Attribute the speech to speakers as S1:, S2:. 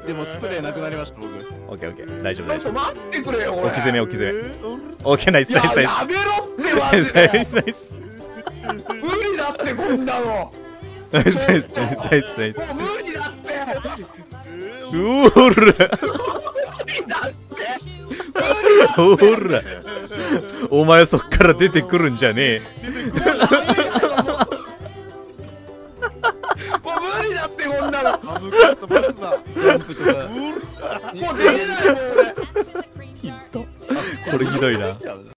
S1: でもスプレーなくなりました僕。
S2: オッケーオッケー、大丈夫大丈夫。
S3: 待ってくれよ、
S2: 置き攻め置き攻め。オッケー、ナイスナイスナイス。
S3: やめろってマ
S2: ナイス
S3: ジで。
S2: ナイスナイス。
S3: 無理だってこんなの。
S2: ナイスナイスナイスナイスナイス。
S3: もう無理だって。
S2: うおら。
S3: 無理だって。
S2: ほら。お前そっから出てくるんじゃねえ。
S3: もう無理だってこんなの。
S1: ハムカツバツだ。
S3: もう出れないもん俺。
S2: これひどいな。